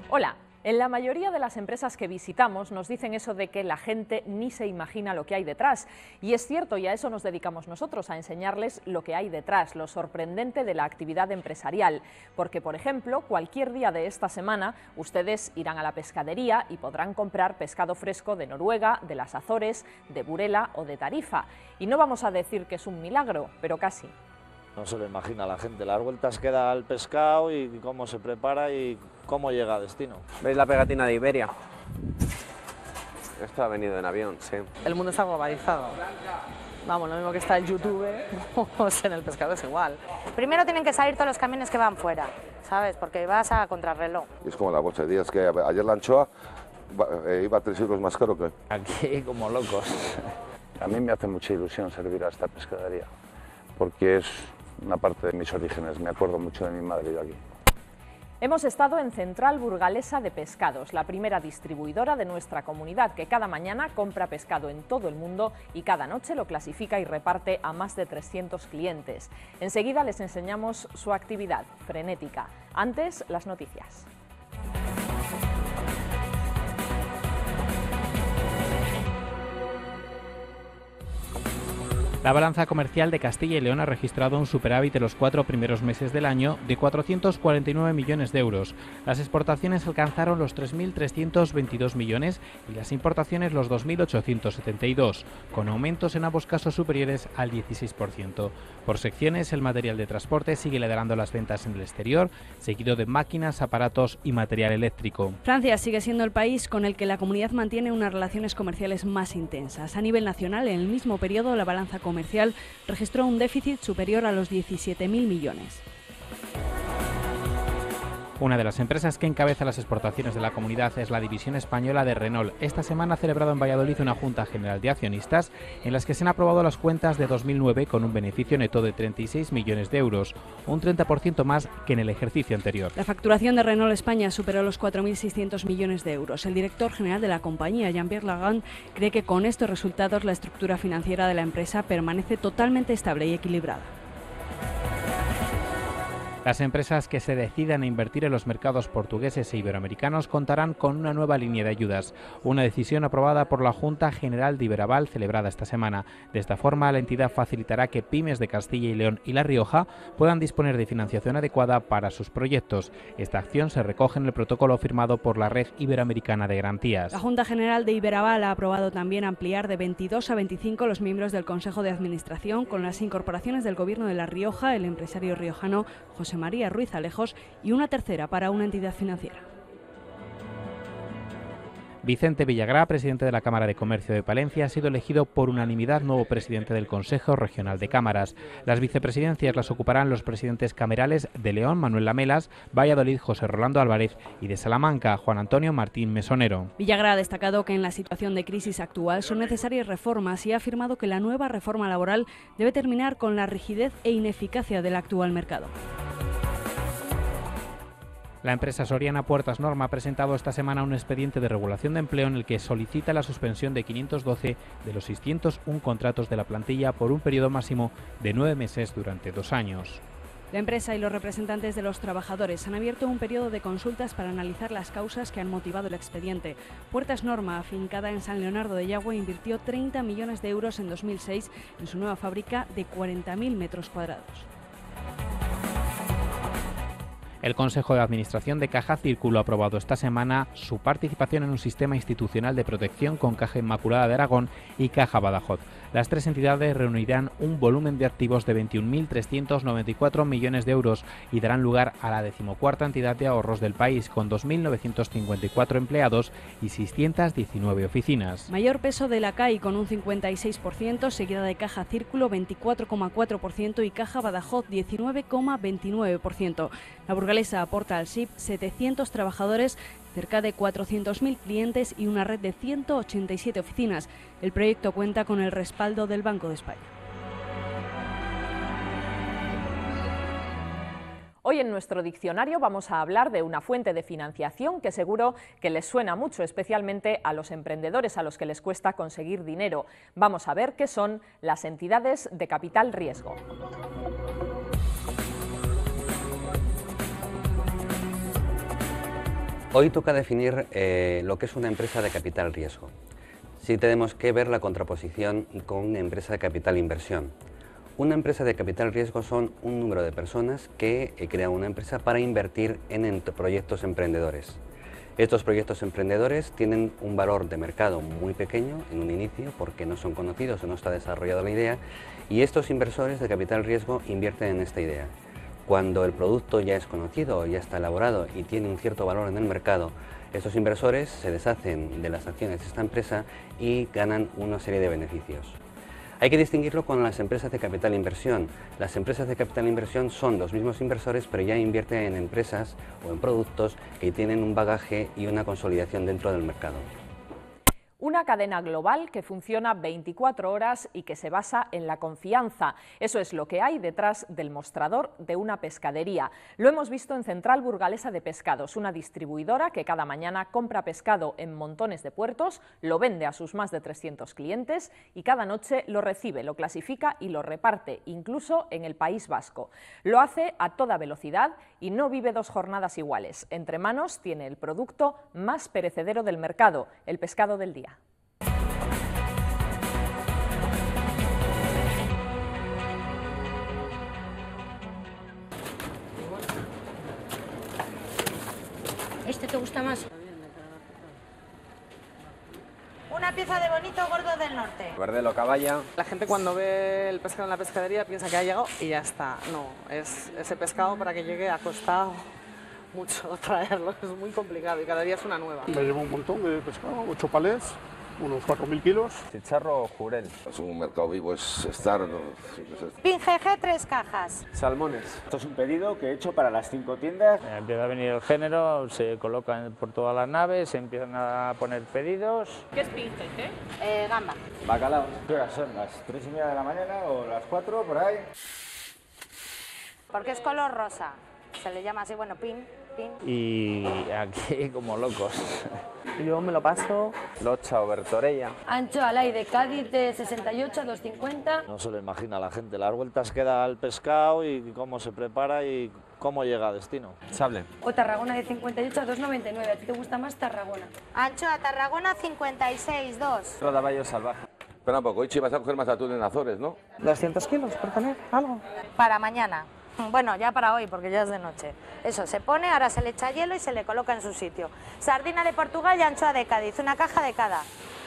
Hola. En la mayoría de las empresas que visitamos nos dicen eso de que la gente ni se imagina lo que hay detrás. Y es cierto, y a eso nos dedicamos nosotros, a enseñarles lo que hay detrás, lo sorprendente de la actividad empresarial. Porque, por ejemplo, cualquier día de esta semana ustedes irán a la pescadería y podrán comprar pescado fresco de Noruega, de las Azores, de Burela o de Tarifa. Y no vamos a decir que es un milagro, pero casi. No se lo imagina la gente, las vueltas que da al pescado y cómo se prepara y cómo llega a destino. ¿Veis la pegatina de Iberia? Esto ha venido en avión, sí. El mundo está globalizado. Vamos, lo mismo que está en YouTube, pues en el pescado es igual. Primero tienen que salir todos los camiones que van fuera, ¿sabes? Porque vas a contrarreloj. Es como la bolsa de días que ayer la anchoa iba a 3 euros más caro que hoy. Aquí como locos. A mí me hace mucha ilusión servir a esta pescadería, porque es una parte de mis orígenes, me acuerdo mucho de mi madre yo aquí. Hemos estado en Central Burgalesa de Pescados, la primera distribuidora de nuestra comunidad que cada mañana compra pescado en todo el mundo y cada noche lo clasifica y reparte a más de 300 clientes. Enseguida les enseñamos su actividad frenética. Antes, las noticias. La balanza comercial de Castilla y León ha registrado un superávit en los 4 primeros meses del año de 449 millones de euros. Las exportaciones alcanzaron los 3.322 millones y las importaciones los 2.872, con aumentos en ambos casos superiores al 16%. Por secciones, el material de transporte sigue liderando las ventas en el exterior, seguido de máquinas, aparatos y material eléctrico. Francia sigue siendo el país con el que la comunidad mantiene unas relaciones comerciales más intensas. A nivel nacional, en el mismo periodo, la balanza comercial registró un déficit superior a los 17.000 millones. Una de las empresas que encabeza las exportaciones de la comunidad es la división española de Renault. Esta semana ha celebrado en Valladolid una Junta General de Accionistas en las que se han aprobado las cuentas de 2009 con un beneficio neto de 36 millones de euros, un 30% más que en el ejercicio anterior. La facturación de Renault España superó los 4.600 millones de euros. El director general de la compañía, Jean-Pierre Lagan, cree que con estos resultados la estructura financiera de la empresa permanece totalmente estable y equilibrada. Las empresas que se decidan a invertir en los mercados portugueses e iberoamericanos contarán con una nueva línea de ayudas, una decisión aprobada por la Junta General de Iberaval celebrada esta semana. De esta forma, la entidad facilitará que pymes de Castilla y León y La Rioja puedan disponer de financiación adecuada para sus proyectos. Esta acción se recoge en el protocolo firmado por la Red Iberoamericana de Garantías. La Junta General de Iberaval ha aprobado también ampliar de 22 a 25 los miembros del Consejo de Administración con las incorporaciones del Gobierno de La Rioja, el empresario riojano José María Ruiz Alejos y una tercera para una entidad financiera. Vicente Villagrá, presidente de la Cámara de Comercio de Palencia, ha sido elegido por unanimidad nuevo presidente del Consejo Regional de Cámaras. Las vicepresidencias las ocuparán los presidentes camerales de León, Manuel Lamelas, Valladolid, José Rolando Álvarez y de Salamanca, Juan Antonio Martín Mesonero. Villagrá ha destacado que en la situación de crisis actual son necesarias reformas y ha afirmado que la nueva reforma laboral debe terminar con la rigidez e ineficacia del actual mercado. La empresa soriana Puertas Norma ha presentado esta semana un expediente de regulación de empleo en el que solicita la suspensión de 512 de los 601 contratos de la plantilla por un periodo máximo de 9 meses durante 2 años. La empresa y los representantes de los trabajadores han abierto un periodo de consultas para analizar las causas que han motivado el expediente. Puertas Norma, afincada en San Leonardo de Yagüe, invirtió 30 millones de euros en 2006 en su nueva fábrica de 40.000 metros cuadrados. El Consejo de Administración de Caja Círculo ha aprobado esta semana su participación en un sistema institucional de protección con Caja Inmaculada de Aragón y Caja Badajoz. Las tres entidades reunirán un volumen de activos de 21.394 millones de euros y darán lugar a la 14ª entidad de ahorros del país, con 2.954 empleados y 619 oficinas. Mayor peso de la CAI con un 56%, seguida de Caja Círculo 24,4% y Caja Badajoz 19,29%. La burgalesa aporta al SIP 700 trabajadores, cerca de 400.000 clientes y una red de 187 oficinas. El proyecto cuenta con el respaldo del Banco de España. Hoy en nuestro diccionario vamos a hablar de una fuente de financiación que seguro que les suena mucho, especialmente a los emprendedores a los que les cuesta conseguir dinero. Vamos a ver qué son las entidades de capital riesgo. Hoy toca definir lo que es una empresa de capital riesgo. Sí tenemos que ver la contraposición con una empresa de capital inversión. Una empresa de capital riesgo son un número de personas que crean una empresa para invertir en proyectos emprendedores. Estos proyectos emprendedores tienen un valor de mercado muy pequeño en un inicio porque no son conocidos o no está desarrollada la idea, y estos inversores de capital riesgo invierten en esta idea. Cuando el producto ya es conocido, ya está elaborado y tiene un cierto valor en el mercado, estos inversores se deshacen de las acciones de esta empresa y ganan una serie de beneficios. Hay que distinguirlo con las empresas de capital inversión. Las empresas de capital inversión son los mismos inversores, pero ya invierten en empresas o en productos que tienen un bagaje y una consolidación dentro del mercado. Una cadena global que funciona 24 horas y que se basa en la confianza. Eso es lo que hay detrás del mostrador de una pescadería. Lo hemos visto en Central Burgalesa de Pescados, una distribuidora que cada mañana compra pescado en montones de puertos, lo vende a sus más de 300 clientes y cada noche lo recibe, lo clasifica y lo reparte, incluso en el País Vasco. Lo hace a toda velocidad y no vive dos jornadas iguales. Entre manos tiene el producto más perecedero del mercado, el pescado del día. ¿Este te gusta más? Una pieza de bonito gordo del norte. Verdelo caballa. La gente cuando ve el pescado en la pescadería piensa que ha llegado y ya está. No, es ese pescado para que llegue ha costado mucho traerlo, es muy complicado y cada día es una nueva. Me llevo un montón de pescado, 8 palés, unos 4.000 kilos. Chicharro o jurel. Es un mercado vivo, es estar... Pin GG, 3 cajas. Salmones. Esto es un pedido que he hecho para las 5 tiendas. Empieza a venir el género, se colocan por todas las naves, se empiezan a poner pedidos. ¿Qué es Pin GG? Gamba. Bacalao. ¿Qué horas son? ¿Las 3:30 de la mañana o las 4 por ahí? Porque es color rosa. Se le llama así, bueno, pin. Y aquí como locos. Yo me lo paso. Locha o bertorella. Ancho al aire, Cádiz de 68 a 250. No se lo imagina la gente las vueltas que da al pescado y cómo se prepara y cómo llega a destino. Sable. O Tarragona de 58 a 2,99. ¿A ti te gusta más Tarragona? Ancho a Tarragona 56,2. Rodaballo salvaje. Espera un poco, Ichi, vas a coger más atún en Azores, ¿no? 200 kilos por tener algo. Para mañana. Bueno, ya para hoy, porque ya es de noche. Eso, se pone, ahora se le echa hielo y se le coloca en su sitio. Sardina de Portugal y anchoa de Cádiz, una caja de cada.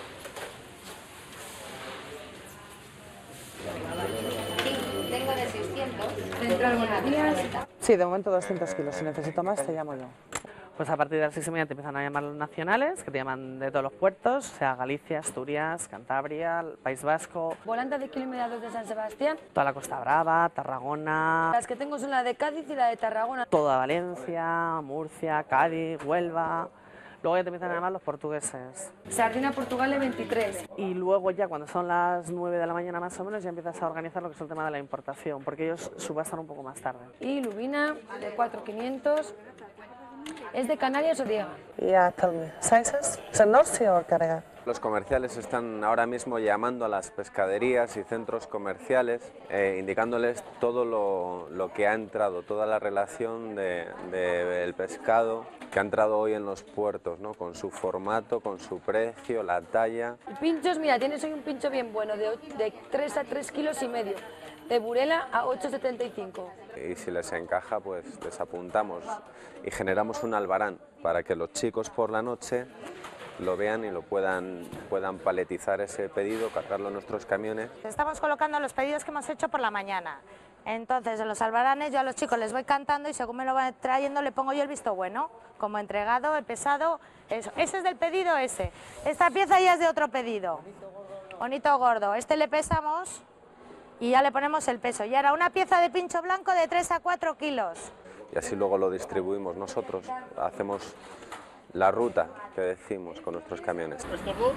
Sí, tengo de 600. Central Buenos Días. Sí, de momento 200 kilos. Si necesito más, te llamo yo. Pues a partir de las 6:30 te empiezan a llamar los nacionales, que te llaman de todos los puertos, o sea, Galicia, Asturias, Cantabria, el País Vasco. Volanta de kilo y medio de San Sebastián. Toda la Costa Brava, Tarragona. Las que tengo son la de Cádiz y la de Tarragona. Toda Valencia, Murcia, Cádiz, Huelva. Luego ya te empiezan a llamar los portugueses. Sardina Portugal de 23. Y luego ya cuando son las 9 de la mañana más o menos ya empiezas a organizar lo que es el tema de la importación, porque ellos subastan un poco más tarde. Y lubina de 4,500. ¿Es de Canarias o Diego? Yeah, tell me. ¿Sizes? ¿Es el norte o el carga? Los comerciales están ahora mismo llamando a las pescaderías y centros comerciales, indicándoles todo lo que ha entrado, toda la relación del pescado que ha entrado hoy en los puertos, ¿no? Con su formato, con su precio, la talla. Pinchos, mira, tienes hoy un pincho bien bueno, de 3 a 3,5 kilos. De Burela a 8,75. Y si les encaja, pues les apuntamos y generamos un albarán para que los chicos por la noche lo vean y lo puedan paletizar ese pedido, cargarlo en nuestros camiones. Estamos colocando los pedidos que hemos hecho por la mañana. Entonces, en los albaranes yo a los chicos les voy cantando y según me lo van trayendo le pongo yo el visto bueno, como entregado, he pesado, eso. Ese es del pedido ese. Esta pieza ya es de otro pedido. Bonito gordo. Este le pesamos y ya le ponemos el peso. Y ahora una pieza de pincho blanco de 3 a 4 kilos. Y así luego lo distribuimos nosotros, hacemos la ruta que decimos con nuestros camiones.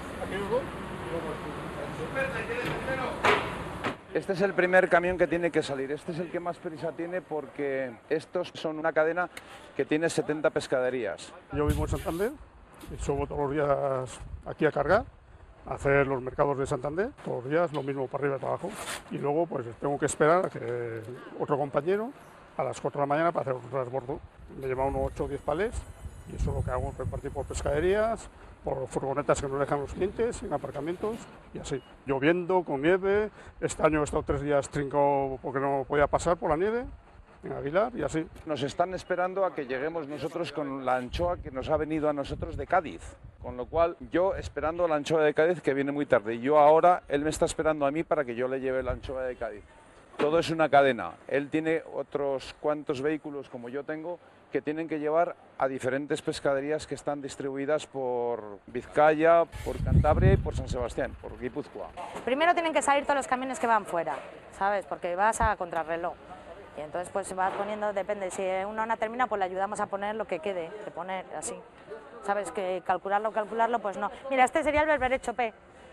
Este es el primer camión que tiene que salir, este es el que más prisa tiene porque estos son una cadena que tiene 70 pescaderías. Yo vivo en Santander y subo todos los días aquí a cargar, a hacer los mercados de Santander, todos los días lo mismo para arriba y para abajo. Y luego pues tengo que esperar a que otro compañero a las 4 de la mañana para hacer un transbordo. Me lleva unos 8 o 10 palés Y eso lo que hago es repartir por pescaderías, por furgonetas que nos dejan los clientes, en aparcamientos y así. Lloviendo, con nieve, este año he estado 3 días trincado porque no podía pasar por la nieve, en Aguilar y así. Nos están esperando a que lleguemos nosotros con la anchoa que nos ha venido a nosotros de Cádiz. Con lo cual, yo esperando la anchoa de Cádiz, que viene muy tarde, y yo ahora, él me está esperando a mí para que yo le lleve la anchoa de Cádiz. Todo es una cadena. Él tiene otros cuantos vehículos, como yo tengo, que tienen que llevar a diferentes pescaderías que están distribuidas por Vizcaya, por Cantabria y por San Sebastián, por Guipúzcoa. Primero tienen que salir todos los camiones que van fuera, ¿sabes? Porque vas a contrarreloj. Y entonces pues se va poniendo, depende, si uno no termina, pues le ayudamos a poner lo que quede, de poner así. ¿Sabes? Que calcularlo, pues no. Mira, este sería el berberecho P.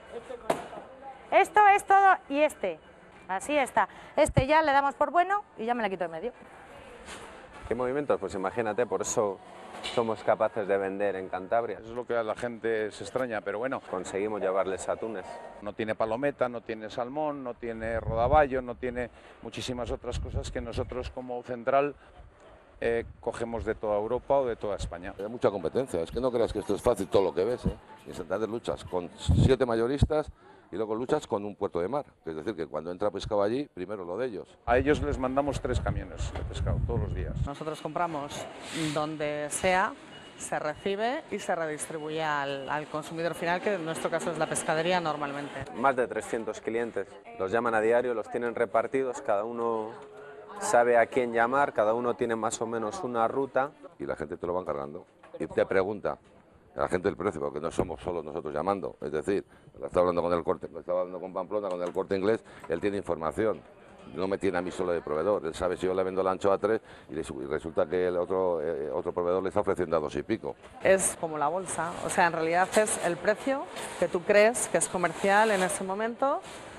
Esto es todo y este. Así está. Este ya le damos por bueno y ya me la quito de medio. ¿Qué movimientos? Pues imagínate, por eso somos capaces de vender en Cantabria. Eso es lo que a la gente se extraña, pero bueno. Conseguimos llevarles atunes. No tiene palometa, no tiene salmón, no tiene rodaballo, no tiene muchísimas otras cosas que nosotros como central cogemos de toda Europa o de toda España. Hay mucha competencia, es que no creas que esto es fácil todo lo que ves. En Santander luchas con 7 mayoristas y luego luchas con un puerto de mar. Es decir, que cuando entra pescado allí, primero lo de ellos. A ellos les mandamos 3 camiones de pescado todos los días. Nosotros compramos donde sea, se recibe y se redistribuye al consumidor final, que en nuestro caso es la pescadería normalmente. Más de 300 clientes. Los llaman a diario, los tienen repartidos, cada uno sabe a quién llamar, cada uno tiene más o menos una ruta. Y la gente te lo va cargando y te pregunta a la gente el precio, porque no somos solo nosotros llamando. Es decir, estaba hablando con el Corte, estaba hablando con Pamplona, con el Corte Inglés, él tiene información. No me tiene a mí solo de proveedor, él sabe si yo le vendo la anchoa a 3 y resulta que el otro proveedor le está ofreciendo a 2 y pico. Es como la bolsa, o sea, en realidad es el precio que tú crees que es comercial en ese momento,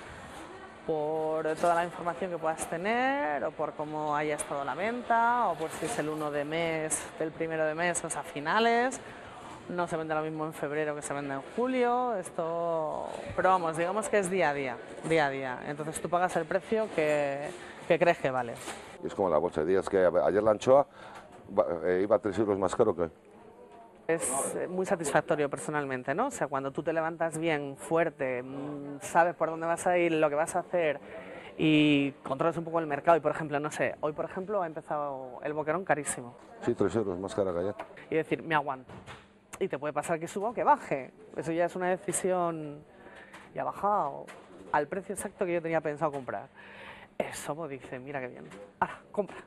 por toda la información que puedas tener, o por cómo haya estado la venta, o por si es el 1 de mes, del 1 de mes, o sea, finales. No se vende lo mismo en febrero que se vende en julio, esto... Pero vamos, digamos que es día a día. Entonces tú pagas el precio que crees que vale. Es como la bolsa de días, que ayer la anchoa iba 3 euros más caro que hoy. Es muy satisfactorio personalmente, ¿no? O sea, cuando tú te levantas bien, fuerte, sabes por dónde vas a ir, lo que vas a hacer y controlas un poco el mercado. Y por ejemplo, no sé, hoy por ejemplo ha empezado el boquerón carísimo. Sí, 3 euros más cara que ayer. Y decir, me aguanto. Y te puede pasar que suba o que baje. Eso ya es una decisión y ha bajado al precio exacto que yo tenía pensado comprar. Eso pues dice, mira qué bien. Ahora, compra.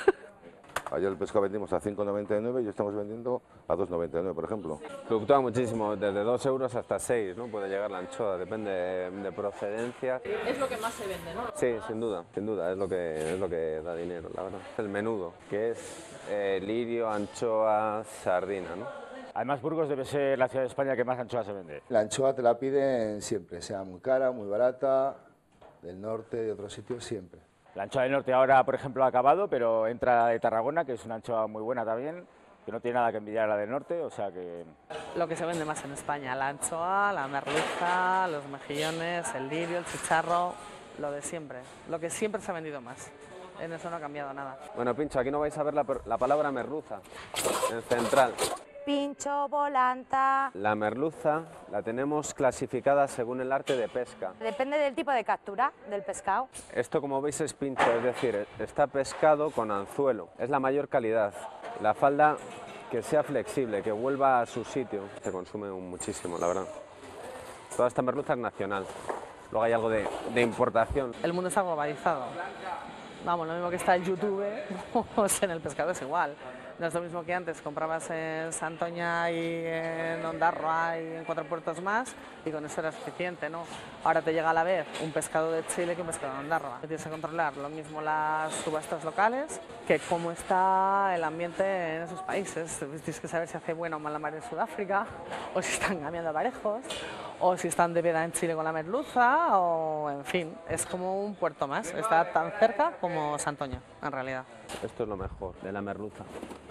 Ayer el pescado vendimos a 5,99 y estamos vendiendo a 2,99, por ejemplo. Fluctúa muchísimo, desde 2 euros hasta 6, ¿no? Puede llegar la anchoa, depende de procedencia. Es lo que más se vende, ¿no? Sí, sin duda, es lo que da dinero, la verdad. El menudo, que es lirio, anchoa, sardina, ¿no? Además, Burgos debe ser la ciudad de España que más anchoa se vende. La anchoa te la piden siempre, sea muy cara, muy barata, del norte, de otros sitios, siempre. La anchoa del norte ahora, por ejemplo, ha acabado, pero entra de Tarragona, que es una anchoa muy buena también, que no tiene nada que envidiar a la del norte, o sea que... Lo que se vende más en España, la anchoa, la merluza, los mejillones, el lirio, el chicharro, lo de siempre, lo que siempre se ha vendido más. En eso no ha cambiado nada. Bueno, Pincho, aquí no vais a ver la palabra merluza, en central. Pincho, volanta... La merluza la tenemos clasificada según el arte de pesca. Depende del tipo de captura del pescado. Esto, como veis, es pincho, es decir, está pescado con anzuelo. Es la mayor calidad. La falda que sea flexible, que vuelva a su sitio. Se consume muchísimo, la verdad. Toda esta merluza es nacional. Luego hay algo de importación. El mundo está globalizado. Vamos, lo mismo que está en YouTube, pues en el pescado es igual. No es lo mismo que antes, comprabas en Santoña y en Ondarroa y en 4 puertos más y con eso era suficiente, ¿no? Ahora te llega a la vez un pescado de Chile que un pescado de Ondarroa. Tienes que controlar lo mismo las subastas locales que cómo está el ambiente en esos países. Tienes que saber si hace buena o mala mar en Sudáfrica, o si están cambiando aparejos, o si están de veda en Chile con la merluza, o en fin, es como un puerto más. Está tan cerca como Santoña, en realidad. Esto es lo mejor de la merluza.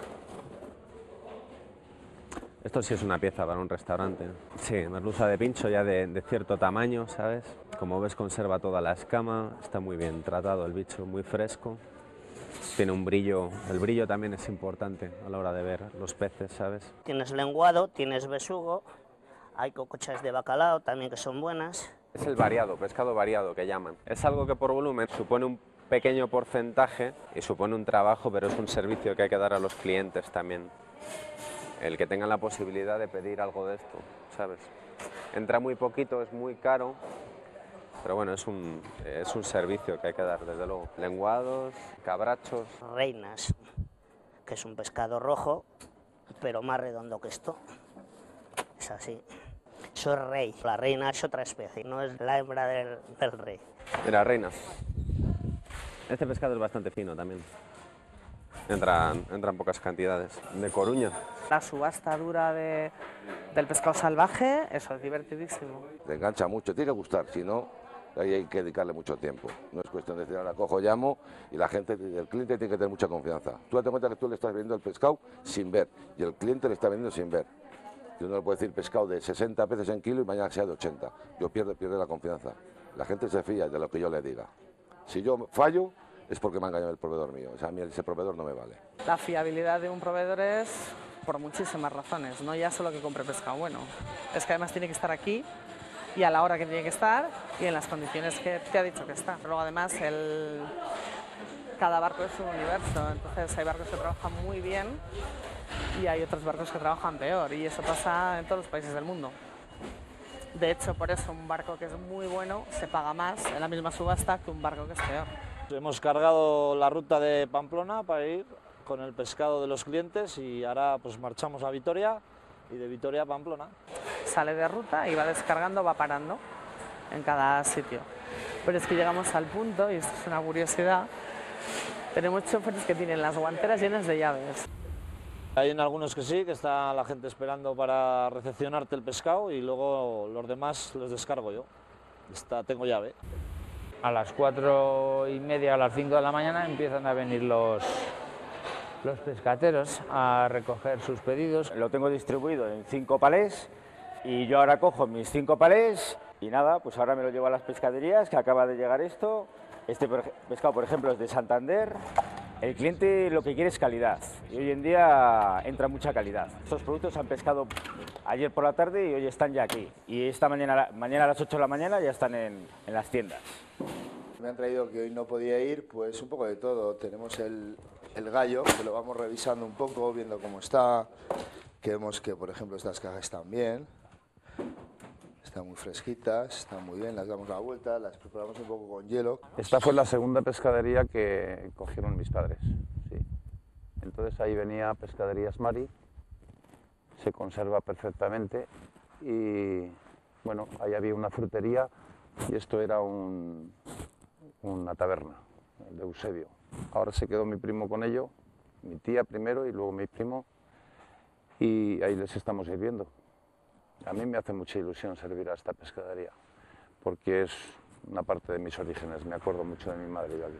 Esto sí es una pieza para un restaurante. Sí, merluza de pincho ya de cierto tamaño, ¿sabes? Como ves, conserva toda la escama, está muy bien tratado el bicho, muy fresco. tiene un brillo, el brillo también es importante a la hora de ver los peces, ¿sabes? Tienes lenguado, tienes besugo, hay cocochas de bacalao también que son buenas. Es el variado, pescado variado que llaman. Es algo que por volumen supone un pequeño porcentaje y supone un trabajo, pero es un servicio que hay que dar a los clientes también. El que tengan la posibilidad de pedir algo de esto, ¿sabes? Entra muy poquito, es muy caro, pero bueno, es un servicio que hay que dar, desde luego. Lenguados, cabrachos. Reinas, que es un pescado rojo, pero más redondo que esto. Es así. Eso es rey. La reina es otra especie, no es la hembra del rey. Mira, reinas. Este pescado es bastante fino también. Entran pocas cantidades. De Coruña. La subasta dura del pescado salvaje, eso es divertidísimo. Te engancha mucho, tiene que gustar, si no, ahí hay que dedicarle mucho tiempo. No es cuestión de decir, ahora cojo, llamo, y la gente, el cliente tiene que tener mucha confianza. Tú date cuenta que tú le estás vendiendo el pescado sin ver, y el cliente le está vendiendo sin ver. Yo no le puedo decir pescado de 60 peces en kilo y mañana sea de 80. Yo pierde la confianza. La gente se fía de lo que yo le diga. Si yo fallo, es porque me ha engañado el proveedor mío. O sea, a mí ese proveedor no me vale. La fiabilidad de un proveedor es por muchísimas razones, no ya solo que compre pescado bueno. Es que además tiene que estar aquí y a la hora que tiene que estar y en las condiciones que te ha dicho que está. Pero luego además cada barco es un universo, entonces hay barcos que trabajan muy bien y hay otros barcos que trabajan peor, y eso pasa en todos los países del mundo. De hecho, por eso un barco que es muy bueno se paga más en la misma subasta que un barco que es peor. Hemos cargado la ruta de Pamplona para ir con el pescado de los clientes y ahora pues marchamos a Vitoria y de Vitoria a Pamplona. Sale de ruta y va descargando, va parando en cada sitio. Pero es que llegamos al punto, y esto es una curiosidad, tenemos choferes que tienen las guanteras llenas de llaves. Hay en algunos que sí, que está la gente esperando para recepcionarte el pescado y luego los demás los descargo yo. Tengo llave. A las 4:30, a las 5 de la mañana empiezan a venir los pescateros a recoger sus pedidos. Lo tengo distribuido en 5 palés y yo ahora cojo mis 5 palés y nada, pues ahora me lo llevo a las pescaderías, que acaba de llegar esto. Este pescado, por ejemplo, es de Santander. El cliente lo que quiere es calidad y hoy en día entra mucha calidad. Estos productos se han pescado ayer por la tarde y hoy están ya aquí. Y esta mañana a las 8 de la mañana ya están en las tiendas. Me han traído que hoy no podía ir, pues un poco de todo. Tenemos el gallo, que lo vamos revisando un poco, viendo cómo está. Que vemos que, por ejemplo, estas cajas están bien. Están muy fresquitas, están muy bien, las damos la vuelta, las preparamos un poco con hielo. Esta fue la segunda pescadería que cogieron mis padres, sí. Entonces ahí venía Pescaderías Mari, se conserva perfectamente y bueno, ahí había una frutería y esto era una taberna, el de Eusebio. Ahora se quedó mi primo con ello, mi tía primero y luego mi primo, y ahí les estamos sirviendo. A mí me hace mucha ilusión servir a esta pescadería, porque es una parte de mis orígenes, me acuerdo mucho de mi madre yo aquí.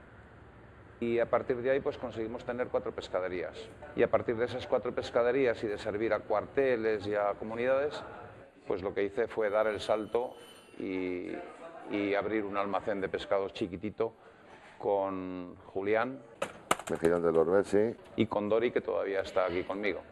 Y a partir de ahí pues conseguimos tener 4 pescaderías. Y a partir de esas 4 pescaderías y de servir a cuarteles y a comunidades, pues lo que hice fue dar el salto y abrir un almacén de pescados chiquitito con Julián. Mejillón del Orbel, sí. Y con Dori, que todavía está aquí conmigo.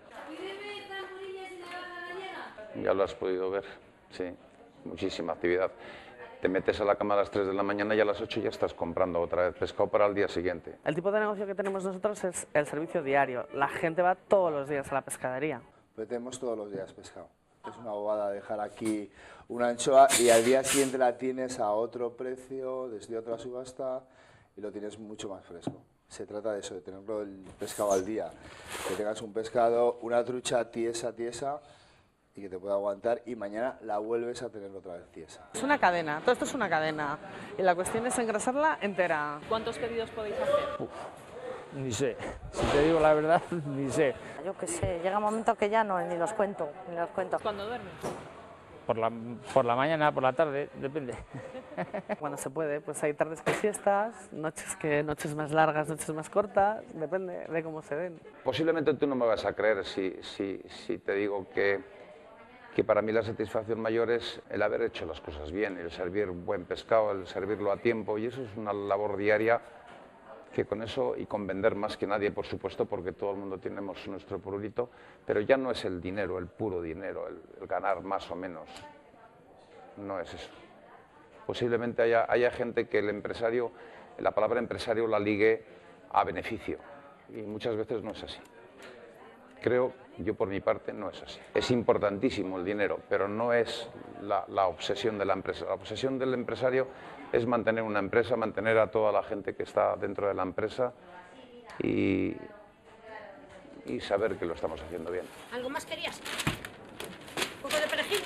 Ya lo has podido ver, sí, muchísima actividad. Te metes a la cama a las 3 de la mañana y a las 8 ya estás comprando otra vez pescado para el día siguiente. El tipo de negocio que tenemos nosotros es el servicio diario. La gente va todos los días a la pescadería. Metemos todos los días pescado. Es una bobada dejar aquí una anchoa y al día siguiente la tienes a otro precio, desde otra subasta, y lo tienes mucho más fresco. Se trata de eso, de tenerlo el pescado al día. Que tengas un pescado, una trucha tiesa, y que te pueda aguantar y mañana la vuelves a tener otra vez tiesa. Es una cadena, todo esto es una cadena y la cuestión es engrasarla entera. ¿Cuántos pedidos podéis hacer? Ni sé, si te digo la verdad, ni sé. Yo qué sé, llega un momento que ya no, ni los cuento. ¿Cuándo duermes? Por la mañana, por la tarde, depende. Cuando se puede, pues hay tardes que siestas, noches más largas, noches más cortas, depende de cómo se den. Posiblemente tú no me vas a creer si te digo que para mí la satisfacción mayor es el haber hecho las cosas bien, el servir buen pescado, el servirlo a tiempo, y eso es una labor diaria que con eso, y con vender más que nadie, por supuesto, porque todo el mundo tenemos nuestro prurito, pero ya no es el dinero, el puro dinero, el ganar más o menos, no es eso. Posiblemente haya gente que el empresario, la palabra empresario la ligue a beneficio, y muchas veces no es así. Creo, yo por mi parte, no es así. Es importantísimo el dinero, pero no es la obsesión de la empresa. La obsesión del empresario es mantener una empresa, mantener a toda la gente que está dentro de la empresa y saber que lo estamos haciendo bien. ¿Algo más querías? ¿Un poco de perejil?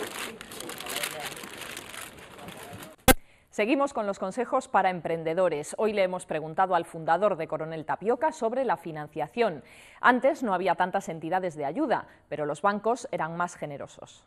Seguimos con los consejos para emprendedores. Hoy le hemos preguntado al fundador de Coronel Tapioca sobre la financiación. Antes no había tantas entidades de ayuda, pero los bancos eran más generosos.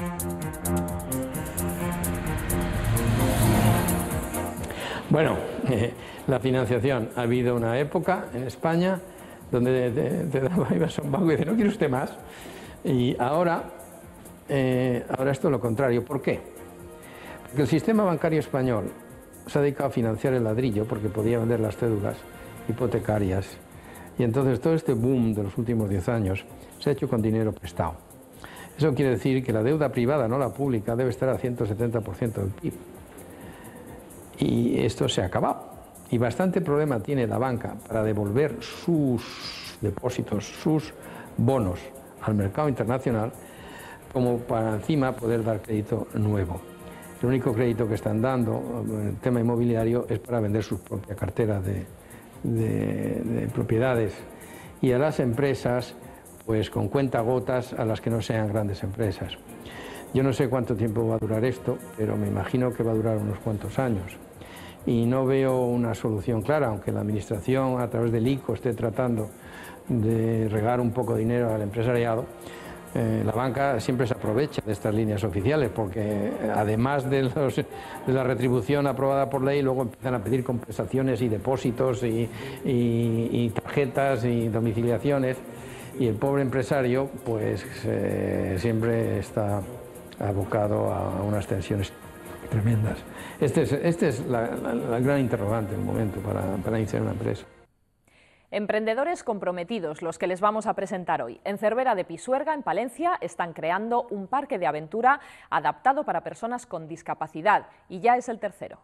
Bueno, la financiación. Ha habido una época en España donde ibas a un banco y dices, ¿no quiere usted más? Y ahora es todo lo contrario. ¿Por qué? Porque el sistema bancario español se ha dedicado a financiar el ladrillo porque podía vender las cédulas hipotecarias. Y entonces todo este boom de los últimos 10 años se ha hecho con dinero prestado. Eso quiere decir que la deuda privada, no la pública, debe estar a 170% del PIB. Y esto se ha acabado. Y bastante problema tiene la banca para devolver sus depósitos, sus bonos al mercado internacional, como para encima poder dar crédito nuevo. El único crédito que están dando en el tema inmobiliario es para vender su propia cartera de propiedades. Y a las empresas, pues con cuentagotas a las que no sean grandes empresas. Yo no sé cuánto tiempo va a durar esto, pero me imagino que va a durar unos cuantos años. Y no veo una solución clara, aunque la Administración a través del ICO esté tratando de regar un poco de dinero al empresariado. La banca siempre se aprovecha de estas líneas oficiales porque además de la retribución aprobada por ley, luego empiezan a pedir compensaciones y depósitos y tarjetas y domiciliaciones, y el pobre empresario pues siempre está abocado a unas tensiones tremendas. Este es la gran interrogante en el momento para iniciar una empresa. Emprendedores comprometidos, los que les vamos a presentar hoy. En Cervera de Pisuerga, en Palencia, están creando un parque de aventura adaptado para personas con discapacidad, y ya es el tercero.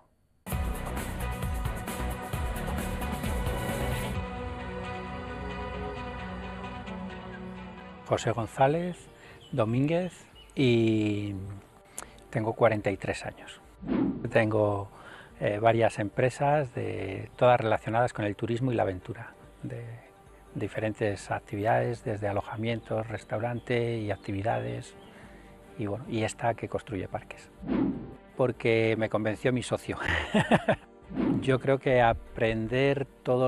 José González Domínguez y tengo 43 años. Tengo varias empresas, todas relacionadas con el turismo y la aventura, de diferentes actividades, desde alojamientos, restaurante y actividades, y bueno, y esta que construye parques. Porque me convenció mi socio. Yo creo que aprender todo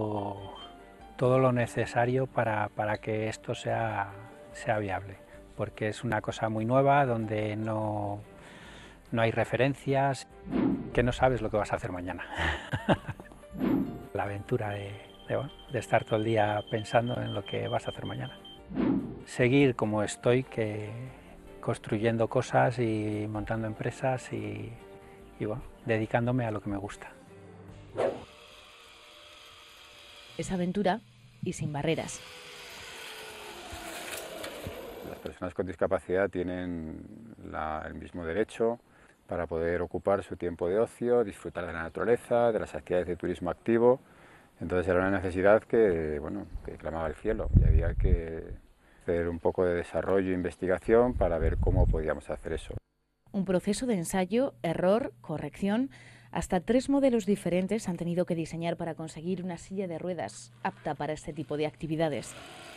lo necesario para que esto sea viable, porque es una cosa muy nueva donde no hay referencias, que no sabes lo que vas a hacer mañana. La aventura de estar todo el día pensando en lo que vas a hacer mañana. Seguir como estoy, construyendo cosas y montando empresas y bueno, dedicándome a lo que me gusta. Es aventura y sin barreras. Las personas con discapacidad tienen el mismo derecho para poder ocupar su tiempo de ocio, disfrutar de la naturaleza, de las actividades de turismo activo. Entonces era una necesidad que clamaba al cielo, y había que hacer un poco de desarrollo e investigación para ver cómo podíamos hacer eso. Un proceso de ensayo, error, corrección. Hasta 3 modelos diferentes han tenido que diseñar para conseguir una silla de ruedas apta para este tipo de actividades.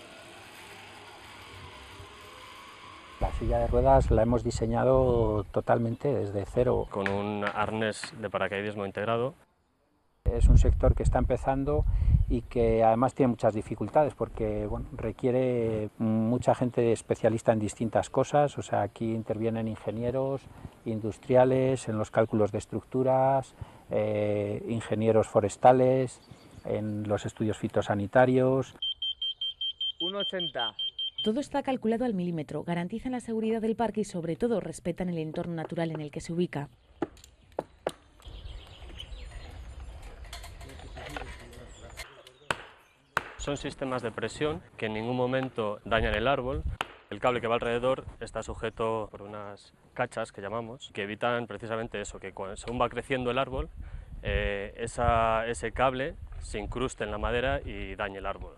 La silla de ruedas la hemos diseñado totalmente desde cero. Con un arnés de paracaidismo integrado. Es un sector que está empezando y que además tiene muchas dificultades porque requiere mucha gente especialista en distintas cosas. O sea, aquí intervienen ingenieros industriales en los cálculos de estructuras, ingenieros forestales, en los estudios fitosanitarios. 1,80. Todo está calculado al milímetro, garantizan la seguridad del parque y sobre todo respetan el entorno natural en el que se ubica. Son sistemas de presión que en ningún momento dañan el árbol. El cable que va alrededor está sujeto por unas cachas que llamamos, que evitan precisamente eso, que según va creciendo el árbol, ese cable se incruste en la madera y dañe el árbol.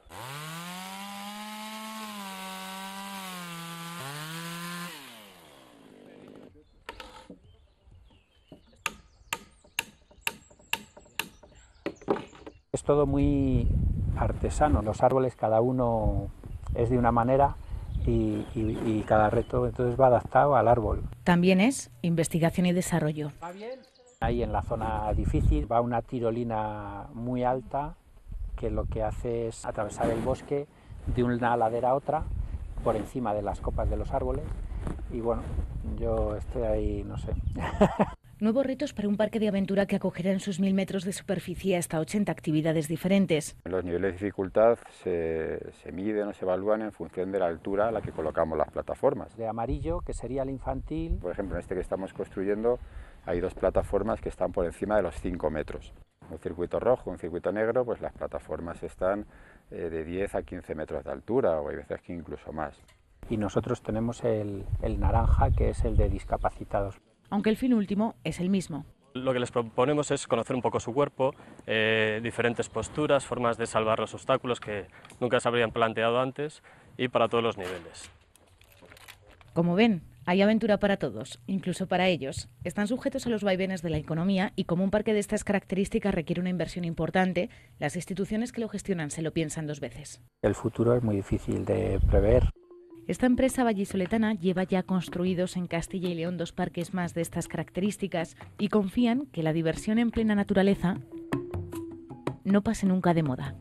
Es todo muy artesano, los árboles cada uno es de una manera y cada reto entonces va adaptado al árbol. También es investigación y desarrollo. Ahí en la zona difícil va una tirolina muy alta que lo que hace es atravesar el bosque de una ladera a otra por encima de las copas de los árboles y bueno, yo estoy ahí, no sé. Nuevos retos para un parque de aventura que acogerá en sus 1000 metros de superficie hasta 80 actividades diferentes. Los niveles de dificultad se miden o se evalúan en función de la altura a la que colocamos las plataformas. De amarillo, que sería el infantil. Por ejemplo, en este que estamos construyendo hay 2 plataformas que están por encima de los 5 metros. Un circuito rojo, un circuito negro, pues las plataformas están de 10 a 15 metros de altura o hay veces que incluso más. Y nosotros tenemos el naranja, que es el de discapacitados. Aunque el fin último es el mismo. Lo que les proponemos es conocer un poco su cuerpo, diferentes posturas, formas de salvar los obstáculos que nunca se habrían planteado antes y para todos los niveles. Como ven, hay aventura para todos, incluso para ellos. Están sujetos a los vaivenes de la economía y como un parque de estas características requiere una inversión importante, las instituciones que lo gestionan se lo piensan 2 veces. El futuro es muy difícil de prever. Esta empresa vallisoletana lleva ya construidos en Castilla y León 2 parques más de estas características y confían que la diversión en plena naturaleza no pase nunca de moda.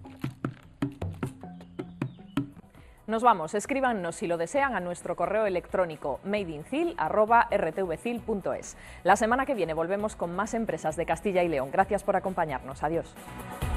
Nos vamos, escríbanos si lo desean a nuestro correo electrónico madeincil@rtvcil.es. La semana que viene volvemos con más empresas de Castilla y León. Gracias por acompañarnos. Adiós.